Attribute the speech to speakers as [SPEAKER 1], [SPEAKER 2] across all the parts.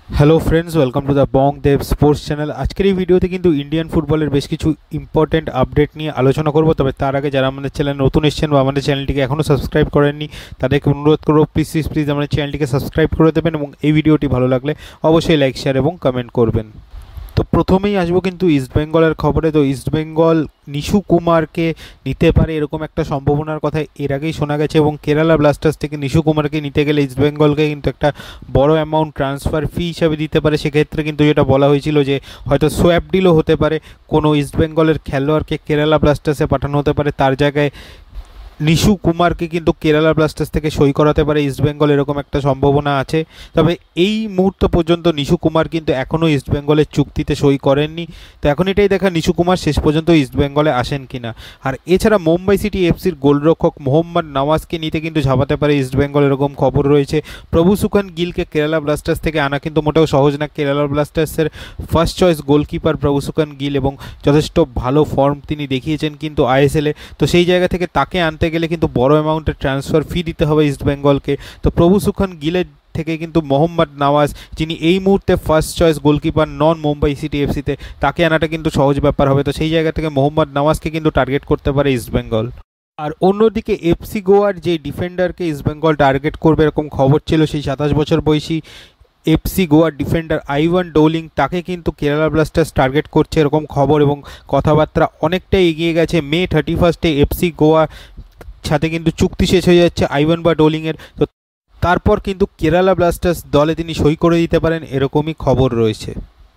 [SPEAKER 1] Hello friends, welcome to the Bong Dev sports channel. আজকের এই ভিডিওতে কিন্তু ইন্ডিয়ান ফুটবলের বেশ কিছু ইম্পর্টেন্ট আপডেট নিয়ে আলোচনা করব। তবে তার আগে যারা আমাদের চ্যানেল নতুন এসেছেন বা আমাদের চ্যানেলটিকে এখনও সাবস্ক্রাইব করেননি তাদেরকে অনুরোধ করবো প্লিজ আমাদের চ্যানেলটিকে সাবস্ক্রাইব করে দেবেন এবং এই ভিডিওটি ভালো লাগলে অবশ্যই লাইক শেয়ার এবং কমেন্ট করবেন। তো প্রথমেই আসবো কিন্তু ইস্টবেঙ্গলের খবরে। তো ইস্টবেঙ্গল নিশু কুমারকে নিতে পারে এরকম একটা সম্ভাবনার কথা এর আগেই শোনা গেছে এবং কেরালা ব্লাস্টার্স থেকে নিশু কুমারকে নিতে গেলে ইস্টবেঙ্গলকে কিন্তু একটা বড় অ্যামাউন্ট ট্রান্সফার ফি হিসাবে দিতে পারে। সেক্ষেত্রে কিন্তু যেটা বলা হয়েছিল যে হয়তো সোয়াপ ডিলও হতে পারে, কোনো ইস্টবেঙ্গলের খেলোয়াড়কে কেরালা ব্লাস্টার্সে পাঠানো হতে পারে, তার জায়গায় নিশু কুমারকে কিন্তু কেরালা ব্লাস্টার্স থেকে সই করাতে পারে ইস্টবেঙ্গল, এরকম একটা সম্ভাবনা আছে। তবে এই মুহূর্ত পর্যন্ত নিশু কুমার কিন্তু এখনও ইস্টবেঙ্গলের চুক্তিতে সই করেননি। তো এখন এটাই দেখা নিশু কুমার শেষ পর্যন্ত ইস্টবেঙ্গলে আসেন কিনা। আর এছাড়া মুম্বাই সিটি এফসির গোলরক্ষক মোহাম্মদ নওয়াজকে নিতে কিন্তু ঝাঁপাতে পারে ইস্টবেঙ্গল, এরকম খবর রয়েছে। প্রভু সুখান গিলকে কেরালা ব্লাস্টার্স থেকে আনা কিন্তু মোটেও সহজ না। কেরালা ব্লাস্টার্সের first choice goalkeeper Prabhsukhan Gill এবং যথেষ্ট ভালো ফর্ম তিনি দেখিয়েছেন কিন্তু আইএসএলে। তো সেই জায়গা থেকে তাকে আনতে গেলে কিন্তু বড় অ্যামাউন্টের ট্রান্সফার ফি দিতে হবে ইস্টবেঙ্গলকে। তো প্রভু সুখান গিলের থেকে কিন্তু মোহাম্মদ নওয়াজ, যিনি এই মুহূর্তে ফার্স্ট চয়েস গোলকিপার নন মুম্বাই সিটি এফসিতে, তাকে আনাটা কিন্তু সহজ ব্যাপার হবে। তো সেই জায়গা থেকে মোহাম্মদ নওয়াজকে কিন্তু টার্গেট করতে পারে ইস্টবেঙ্গল। আর অন্যদিকে এফসি গোয়ার যে ডিফেন্ডারকে ইস্টবেঙ্গল টার্গেট করবে এরকম খবর ছিল, সেই 27 বছর বয়সী এফসি গোয়ার ডিফেন্ডার আইভান ডোলিং, তাকে কিন্তু কেরালা ব্লাস্টার্স টার্গেট করছে এরকম খবর এবং কথাবার্তা অনেকটাই এগিয়ে গেছে। মে 31 এফসি গোয়া সাথে কিন্তু চুক্তি শেষ হয়ে যাচ্ছে আইভান বা ডোলিংয়ের। তো তারপর কিন্তু কেরালা ব্লাস্টার্স দলে তিনি সই করে দিতে পারেন এরকমই খবর রয়েছে।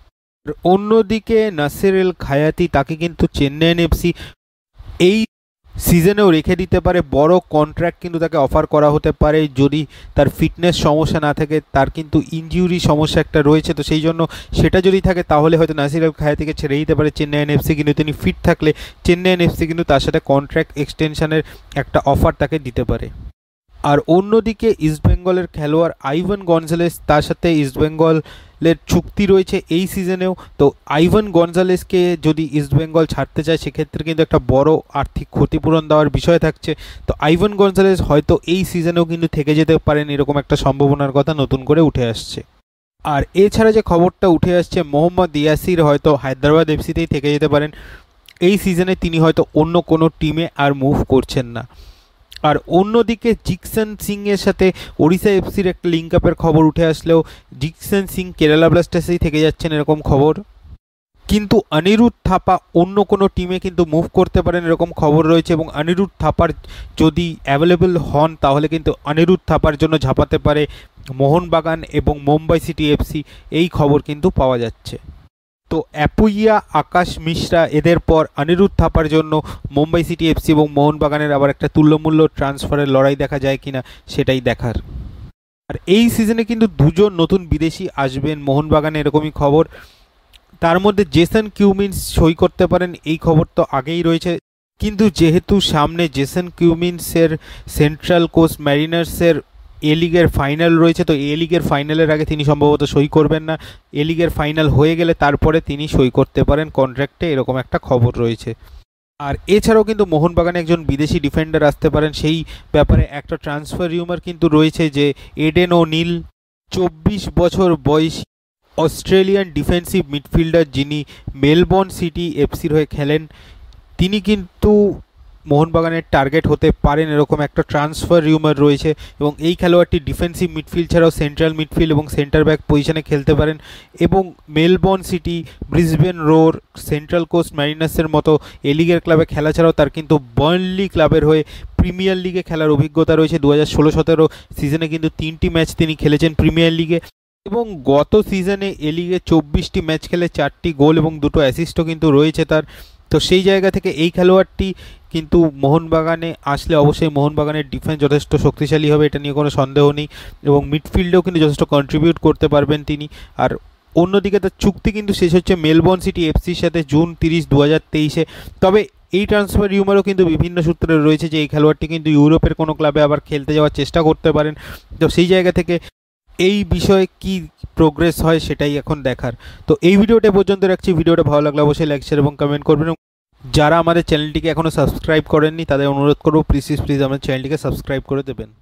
[SPEAKER 1] অন্যদিকে নাসির এল খায়াতি, তাকে কিন্তু চেন্নাইন এফসি এই সিজনেও রেখে দিতে পারে। বড় কন্ট্রাক্ট কিন্তু তাকে অফার করা হতে পারে যদি তার ফিটনেস সমস্যা না থাকে। তার কিন্তু ইনজুরি সমস্যা একটা রয়েছে, তো সেই জন্য সেটা যদি থাকে তাহলে হয়তো নাসির আল খায়াতিকে ছেড়ে দিতে পারে চেন্নাইন এফসি। কিন্তু তিনি ফিট থাকলে চেন্নাইন এফসি কিন্তু তার সাথে কন্ট্রাক্ট এক্সটেনশনের একটা অফার তাকে দিতে পারে। আর অন্যদিকে ইস্টবেঙ্গলের খেলোয়াড় আইভান গনজালেস, তার সাথে ইস্টবেঙ্গলের চুক্তি রয়েছে এই সিজনেও। তো আইভান গনজালেসকে যদি ইস্টবেঙ্গল ছাড়তে চায় সেক্ষেত্রে কিন্তু একটা বড় আর্থিক ক্ষতিপূরণ দেওয়ার বিষয় থাকছে। তো আইভান গনজালেস হয়তো এই সিজনেও কিন্তু থেকে যেতে পারেন, এরকম একটা সম্ভাবনার কথা নতুন করে উঠে আসছে। আর এছাড়া যে খবরটা উঠে আসছে, মোহাম্মদ ইয়াসির হয়তো হায়দ্রাবাদ এফসিতেই থেকে যেতে পারেন এই সিজনে, তিনি হয়তো অন্য কোনো টিমে আর মুভ করছেন না। আর অন্যদিকে জিকসন সিংয়ের সাথে ওড়িশা এফসির একটা লিঙ্ক আপের খবর উঠে আসলেও জিকসন সিং কেরালা ব্লাস্টার্সেই থেকে যাচ্ছেন এরকম খবর। কিন্তু অনিরুদ্ধ থাপা অন্য কোনো টিমে কিন্তু মুভ করতে পারেন এরকম খবর রয়েছে এবং অনিরুদ্ধ থাপার যদি অ্যাভেলেবল হন তাহলে কিন্তু অনিরুদ্ধ থাপার জন্য ঝাঁপাতে পারে মোহনবাগান এবং মুম্বাই সিটি এফসি, এই খবর কিন্তু পাওয়া যাচ্ছে। তো অ্যাপুইয়া, আকাশ মিশ্রা, এদের পর অনিরুদ্ধ থাপার জন্য মুম্বাই সিটি এফসি এবং মোহনবাগানের আবার একটা তুল্যমূল্য ট্রান্সফারের লড়াই দেখা যায় কিনা সেটাই দেখার। আর এই সিজনে কিন্তু দুজন নতুন বিদেশি আসবেন মোহনবাগানে এরকমই খবর। তার মধ্যে জেসন কিউমিন্স সই করতে পারেন, এই খবর তো আগেই রয়েছে। কিন্তু যেহেতু সামনে জেসন কিউমিন্সের সেন্ট্রাল কোস্ট ম্যারিনার্সের এ লিগের ফাইনাল রয়েছে, তো এ লিগের ফাইনালের আগে তিনি সম্ভবত সই করবেন না। এ লিগের ফাইনাল হয়ে গেলে তারপরে তিনি সই করতে পারেন কন্ট্রাক্টে, এরকম একটা খবর রয়েছে। আর এছাড়াও কিন্তু মোহনবাগানে একজন বিদেশি ডিফেন্ডার আসতে পারেন, সেই ব্যাপারে একটা ট্রান্সফার রিউমার কিন্তু রয়েছে যে এডেন ওনিল, 24 বছর বয়সী অস্ট্রেলিয়ান ডিফেন্সিভ মিডফিল্ডার যিনি মেলবোর্ন সিটি এফসির হয়ে খেলেন, তিনি কিন্তু মোহনবাগানের টার্গেট হতে পারেন এরকম একটা ট্রান্সফার রিউমার রয়েছে। এবং এই খেলোয়াড়টি ডিফেন্সিভ মিডফিল্ড ছাড়াও সেন্ট্রাল মিডফিল্ড এবং সেন্টার ব্যাক পজিশনে খেলতে পারেন এবং Melbourne city, Brisbane roar, central coast ম্যারিনার্সের মতো এ লিগের ক্লাবে খেলা ছাড়াও তার কিন্তু বার্নলি ক্লাবের হয়ে প্রিমিয়ার লিগে খেলার অভিজ্ঞতা রয়েছে। 2016-17 সিজনে কিন্তু 3টি ম্যাচ তিনি খেলেছেন প্রিমিয়ার লিগে এবং গত সিজনে এ লিগে 24টি ম্যাচ খেলে 4টি গোল এবং 2টো অ্যাসিস্টও কিন্তু রয়েছে তার। তো সেই জায়গা থেকে এই খেলোয়াড়টি কিন্তু মোহনবাগানে আসলে অবশ্যই মোহনবাগানের ডিফেন্স যথেষ্ট শক্তিশালী হবে, এটা নিয়ে কোনো সন্দেহ নেই এবং মিডফিল্ডেও কিন্তু যথেষ্ট কন্ট্রিবিউট করতে পারবেন তিনি। আর অন্যদিকে তার চুক্তি কিন্তু শেষ হচ্ছে মেলবোর্ন সিটি এফসির সাথে জুন 30, 2023-এ। তবে এই ট্রান্সফার রিউমারও কিন্তু বিভিন্ন সূত্রে রয়েছে যে এই খেলোয়াড়টি কিন্তু ইউরোপের কোনো ক্লাবে আবার খেলতে যাওয়ার চেষ্টা করতে পারেন। তো সেই জায়গা থেকে এই বিষয়ে কি প্রোগ্রেস হয় সেটাই এখন দেখার। তো এই ভিডিওটা পর্যন্ত রাখছি। ভিডিওটা ভালো লাগলে অবশ্যই লাইক শেয়ার এবং কমেন্ট করবেন। যারা আমাদের চ্যানেলটিকে এখনও সাবস্ক্রাইব করেননি তাদের অনুরোধ করবো প্লিজ আমাদের চ্যানেলটিকে সাবস্ক্রাইব করে দেবেন।